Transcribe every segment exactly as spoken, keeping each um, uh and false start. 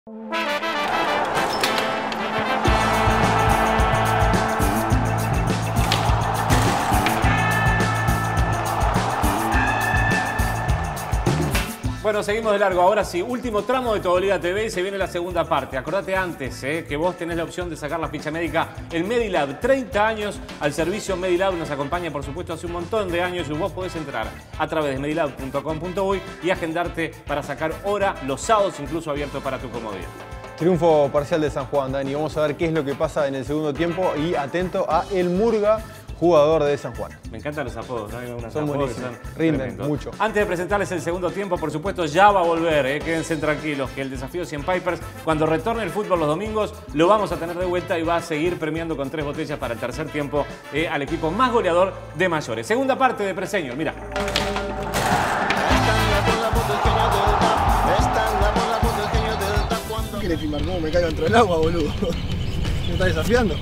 Bueno, seguimos de largo. Ahora sí, último tramo de Todo Liga T V y se viene la segunda parte. Acordate antes eh, que vos tenés la opción de sacar la ficha médica en Medilab. treinta años al servicio Medilab. Nos acompaña, por supuesto, hace un montón de años y vos podés entrar a través de medilab punto com punto uy y agendarte para sacar hora los sábados, incluso abierto para tu comodidad. Triunfo parcial de San Juan, Dani. Vamos a ver qué es lo que pasa en el segundo tiempo y atento a El Murga, jugador de San Juan. Me encantan los apodos, ¿no? Hay unos son apodos buenísimos, que son rinden tremendos. mucho. Antes de presentarles el segundo tiempo, por supuesto, ya va a volver, ¿eh? Quédense tranquilos, que el desafío cien Pipers, cuando retorne el fútbol los domingos, lo vamos a tener de vuelta y va a seguir premiando con tres botellas para el tercer tiempo eh, al equipo más goleador de mayores. Segunda parte de Preseñor, mira. ¿Qué querés filmar? ¿Cómo me caigo dentro del agua, boludo? ¿Me estás desafiando?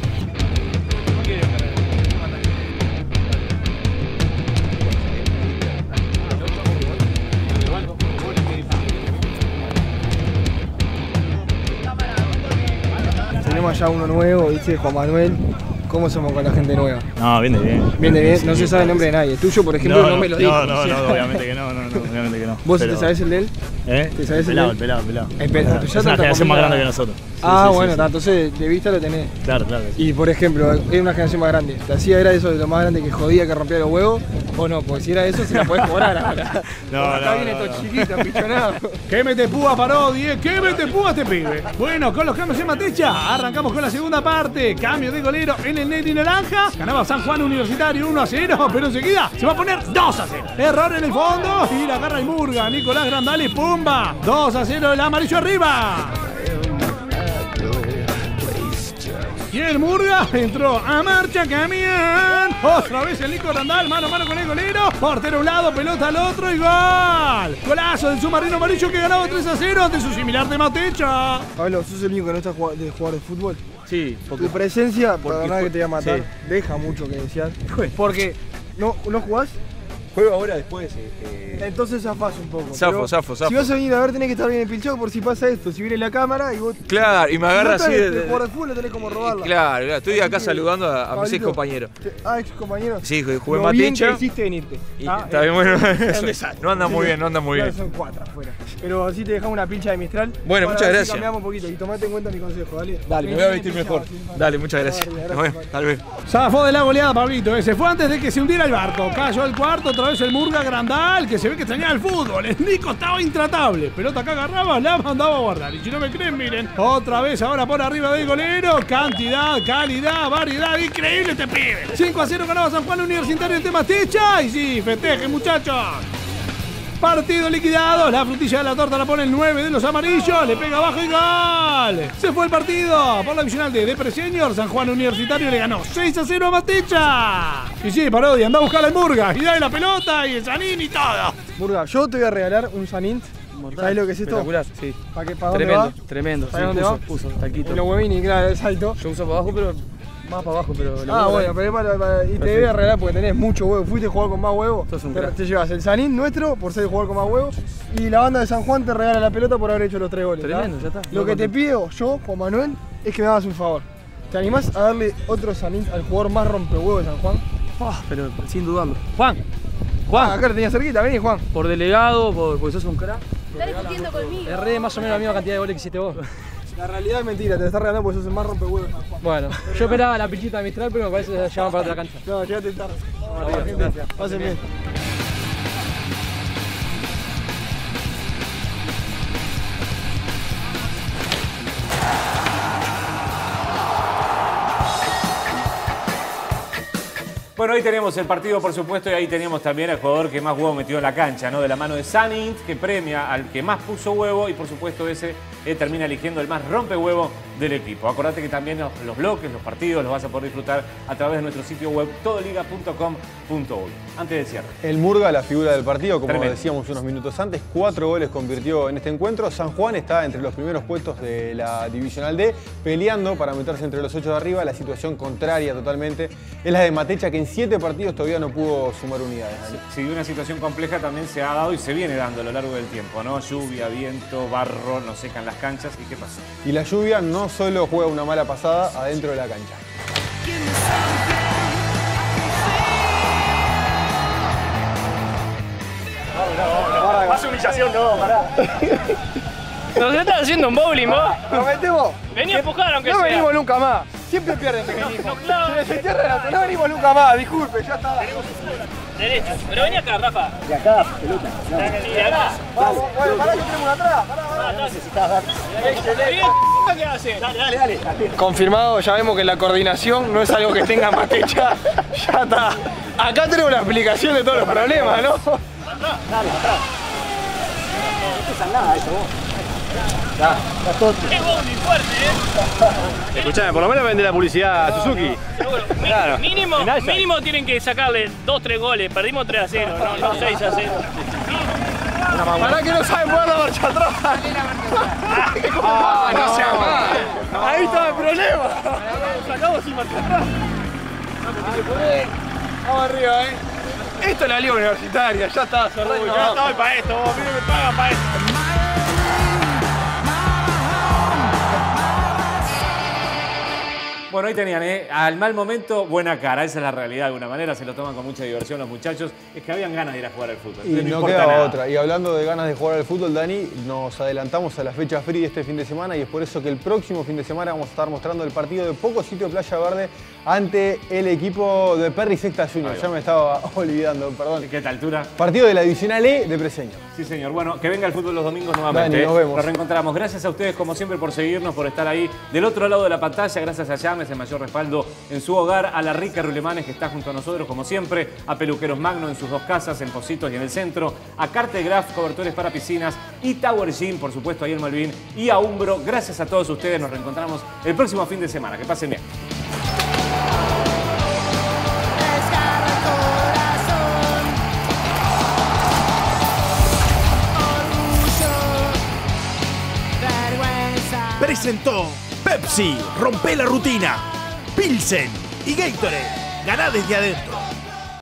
Tenemos ya uno nuevo, dice Juan Manuel. ¿Cómo somos con la gente nueva? No, bien de bien. Bien de bien, no se sabe el nombre de nadie. Tuyo, por ejemplo, no, no me lo dijo. No, no, no, obviamente que no, no, no, obviamente que no. ¿Vos pero... te sabés el de él? ¿Eh? ¿Te sabés el el de pelado, él? el pelado, el pelado. El pelado. Ah, Ya es una generación más grande que nosotros. Sí, ah, sí, bueno, sí, sí. entonces de vista lo tenés. Claro, claro. Sí. Y por ejemplo, es una generación más grande. ¿Te hacía era eso de lo más grande que jodía, que rompía los huevos? ¿O no? Porque si era eso, se la podés cobrar ahora. No, acá no, viene no, estos no. chiquitos, pichonados. ¡Qué mete púa, Parodi! ¿eh? ¡Qué mete púa este pibe! Bueno, con los cambios en Matecha, arrancamos con la segunda parte. Cambio de golero en el Neri Naranja. Ganaba San Juan Universitario uno a cero, pero enseguida se va a poner dos a cero. Error en el fondo y la agarra el Murga. Nicolás Grandal y ¡pumba! dos a cero, el amarillo arriba. Y el Murga entró a marcha, camión. Otra vez el Nico Grandal, mano a mano con el golero. Portero a un lado, pelota al otro y gol. Golazo del submarino amarillo que ganaba tres a cero ante su similar de Matecha. Pablo, sos el único que no está jugando de jugar de fútbol. Sí, porque... Tu presencia, por porque verdad que fue- te voy a matar, sí. deja mucho que desear. Porque no, no jugás, Juego ahora después. Eh, entonces zafás un poco. Zafo, pero zafo, zafo. Si vas a venir a ver, tenés que estar bien empilchado por si pasa esto. Si viene la cámara y vos. Claro, y me agarra si no así tenés de, que jugar de fútbol, no tenés como robarla. Claro, claro, estoy Así acá que, saludando a, a mis Pablito, ex compañeros. te- Ah, ex compañeros. Sí, jugué en Lo bien que Matecha. hiciste venirte. Y Ah, está bien, eh, bueno. es un desastre. No anda muy bien, no anda muy Claro, bien. son cuatro afuera. Pero así te dejamos una pincha de Mistral. Bueno, para muchas ver si gracias. cambiamos un poquito y tomate en cuenta mi consejo, ¿vale? Dale, me voy a vestir mejor. Dale, muchas gracias. Dale, Nos vemos, tal vez. Zafó de la goleada, Pablito. Ese fue antes de que se hundiera el barco. Cayó el cuarto, otra vez el Murga Grandal, que se ve que extrañaba el fútbol. El Nico estaba intratable. Pelota acá agarraba, la mandaba a guardar. Y si no me creen, miren. Otra vez ahora por arriba del golero. Cantidad, calidad, variedad. Increíble este pibe. cinco a cero ganaba San Juan Universitario en Matecha. Y sí, festejen, muchachos. Partido liquidado, la frutilla de la torta la pone el nueve de los amarillos, le pega abajo y gol. Se fue el partido por la divisional de Preseñor. San Juan Universitario le ganó seis a cero a Matecha. Y sí, Parodi, anda a buscar al Murga y dale la pelota y el Sanín y todo. Burga, yo te voy a regalar un Sanint. ¿Sabes lo que es esto? Espectacular, sí. ¿Para qué, para dónde Tremendo, va? tremendo. ¿Sabes Sí, dónde puso, va? puso, taquito. En los huevini, claro, es alto. Yo uso para abajo, pero más para abajo, pero... lo Ah, uso bueno, pero es para, para- y te voy a regalar porque tenés mucho huevo. Fuiste a jugar con más huevo. Sos un Te, crack. te llevas el Sanín nuestro por ser el jugador con más huevo. Y la banda de San Juan te regala la pelota por haber hecho los tres goles. Tremendo, ¿tá? ya está. Lo que te pido yo, Juan Manuel, es que me hagas un favor. ¿Te animás a darle otro Sanín al jugador más rompehuevo de San Juan? Ah, pero sin dudarlo. Juan, Ah, Juan, acá lo tenía cerquita, vení Juan. por delegado, por, porque sos un crack. Está discutiendo conmigo. Erré más o menos la misma cantidad de goles que hiciste vos. La realidad es mentira, te lo estás regalando porque sos el más rompehuevo de San Juan. Bueno, yo esperaba la pichita de Mistral, pero me parece que ya van para otra cancha. No, llegate tarde. Vamos, gente, pasen bien. Bueno, ahí tenemos el partido, por supuesto, y ahí teníamos también al jugador que más huevo metió en la cancha, ¿no? De la mano de Sanint, que premia al que más puso huevo y, por supuesto, ese eh, termina eligiendo el más rompehuevo del equipo. Acordate que también los, los bloques, los partidos, los vas a poder disfrutar a través de nuestro sitio web todoliga punto com punto uy. Antes de cierre. El Murga, la figura del partido, como Tremendo. decíamos unos minutos antes, cuatro goles convirtió en este encuentro. San Juan está entre los primeros puestos de la Divisional D, peleando para meterse entre los ocho de arriba. La situación contraria totalmente es la de Matecha, que en siete partidos todavía no pudo sumar unidades. Dani. Sí, una situación compleja también se ha dado y se viene dando a lo largo del tiempo, ¿no? Lluvia, viento, barro, no secan las canchas. ¿Y qué pasa? Y la lluvia no solo juega una mala pasada adentro de la cancha. Más humillación, no, pará. Nos estás haciendo un bowling, vos. ¿Nos metemos? Vení a empujar, aunque no sea. No venimos nunca más. Siempre pierden que venimos. No, claro. Se les entierra la auto. No venimos nunca más, disculpe, ya está. Derecho. Pero vení acá, Rafa. De acá, pelota. Y de acá. Vamos, bueno, pará que tenemos una atrás. Pará, pará. Necesitas dar. ¿Qué hace? Dale, dale, dale. Confirmado, ya vemos que la coordinación no es algo que tenga más que echar. Ya está. Acá tenemos la explicación de todos los problemas, ¿no? Atrás. Dale, atrás. No pesa nada eso, vos. Ya, está todo. Qué bowling fuerte, eh. Escuchame, por lo menos vende la publicidad a Suzuki. Seguro. Mi, Claro. Mínimo, mínimo tienen que sacarle dos tres goles. Perdimos tres a cero, no, no seis a cero. Pará que no saben poner la marcha atrás. Ah, no sea mal. Ahí está el problema. Sacamos sin marcha atrás. Vamos arriba, eh. Esto es la liga universitaria, ya está, cerrado. Ya estoy para esto, vos, mire me pagan para esto. Bueno, ahí tenían, ¿eh? Al mal momento, buena cara. Esa es la realidad. De alguna manera se lo toman con mucha diversión los muchachos. Es que habían ganas de ir a jugar al fútbol. Y no no importa quedaba nada. otra. Y hablando de ganas de jugar al fútbol, Dani, nos adelantamos a la fecha free de este fin de semana y es por eso que el próximo fin de semana vamos a estar mostrando el partido de Poco Sitio Playa Verde ante el equipo de Perry Sexta Junior. Ya me estaba olvidando, perdón. ¿Qué tal, altura? Partido de la Divisional E de Breseño. Sí, señor. Bueno, que venga el fútbol los domingos nuevamente. Dani, nos vemos. Nos reencontramos. Gracias a ustedes, como siempre, por seguirnos, por estar ahí del otro lado de la pantalla. Gracias a Llames, el mayor respaldo en su hogar. A la Rica Rulemanes, que está junto a nosotros, como siempre. A Peluqueros Magno en sus dos casas, en Positos y en el centro. A Cartegraph, cobertores para piscinas. Y Tower Gym, por supuesto, ahí en Malvin. Y a Umbro. Gracias a todos ustedes. Nos reencontramos el próximo fin de semana. Que pasen bien. Presentó Pepsi, rompe la rutina, Pilsen y Gatorade, ganá desde adentro.